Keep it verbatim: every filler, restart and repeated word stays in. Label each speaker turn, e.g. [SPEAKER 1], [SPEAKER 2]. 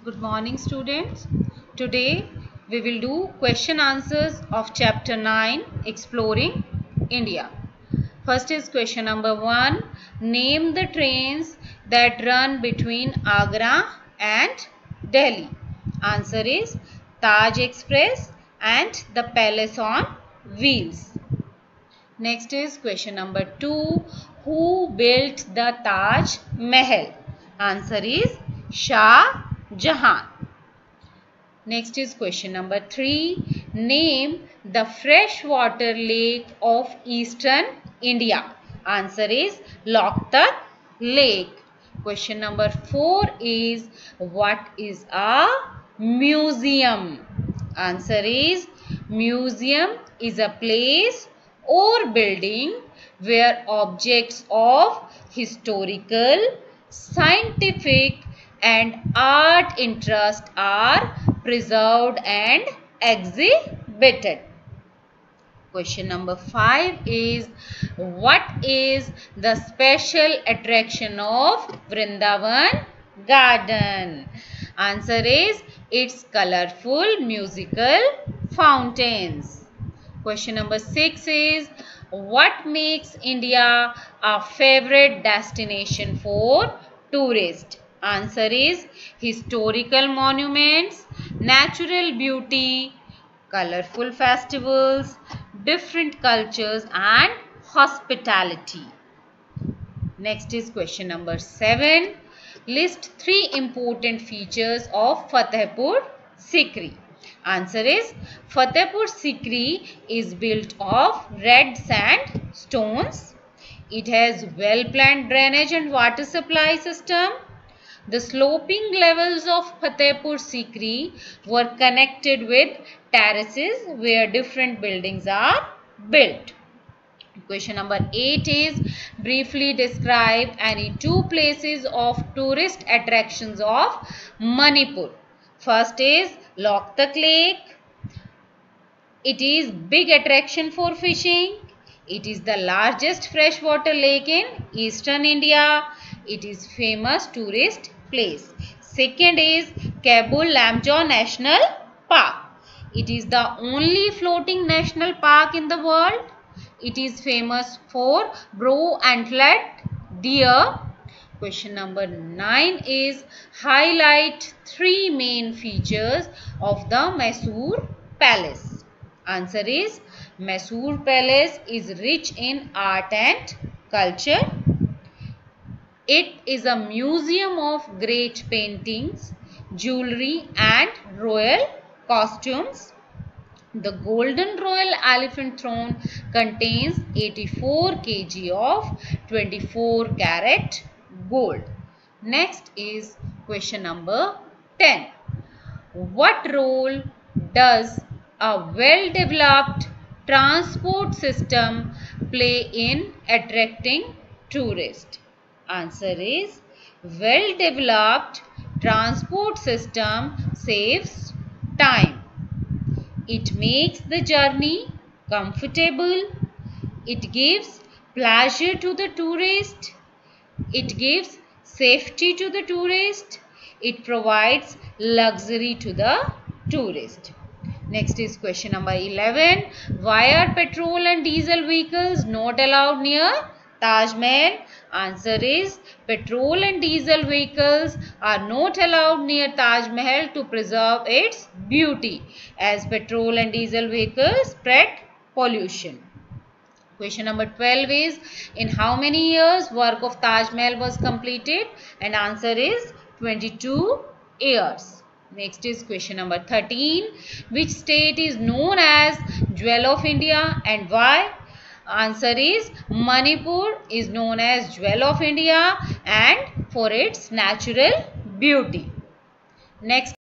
[SPEAKER 1] Good morning, students. Today we will do question answers of chapter nine, Exploring India. First is question number one. Name the trains that run between Agra and Delhi. Answer is Taj Express and the Palace on Wheels. Next is question number two. Who built the Taj Mahal? Answer is Shah Jahan. Next is question number three. Name the freshwater lake of eastern India. Answer is Loktak Lake. Question number four is what is a museum? Answer is museum is a place or building where objects of historical, scientific and art interest are preserved and exhibited. Question number five is what is the special attraction of Vrindavan Garden? Answer is its colorful musical fountains. Question number six is what makes India a favorite destination for tourists? Answer is historical monuments, natural beauty, colorful festivals, different cultures and hospitality. Next is question number seven. List three important features of Fatehpur Sikri. Answer is Fatehpur Sikri is built of red sandstones. It has well-planned drainage and water supply system. The sloping levels of Fatehpur Sikri were connected with terraces where different buildings are built. Question number eight is briefly describe any two places of tourist attractions of Manipur. First is Loktak Lake. It is big attraction for fishing. It is the largest freshwater lake in eastern India. It is famous tourist place. Second is Kabul Lamjaw National Park. It is the only floating national park in the world. It is famous for brow-antlered deer. Question number nine is highlight three main features of the Mysore Palace. Answer is Mysore Palace is rich in art and culture. It is a museum of great paintings, jewelry and royal costumes. The Golden Royal Elephant Throne contains eighty-four kilograms of twenty-four carat gold. Next is question number ten. What role does a well-developed transport system play in attracting tourists? Answer is well-developed transport system saves time. It makes the journey comfortable. It gives pleasure to the tourist. It gives safety to the tourist. It provides luxury to the tourist. Next is question number eleven. Why are petrol and diesel vehicles not allowed near Taj Mahal? Answer is petrol and diesel vehicles are not allowed near Taj Mahal to preserve its beauty, as petrol and diesel vehicles spread pollution. Question number twelve is in how many years work of Taj Mahal was completed? And answer is twenty-two years. Next is question number thirteen. Which state is known as Jewel of India and why? Answer is Manipur is known as Jewel of India and for its natural beauty. Next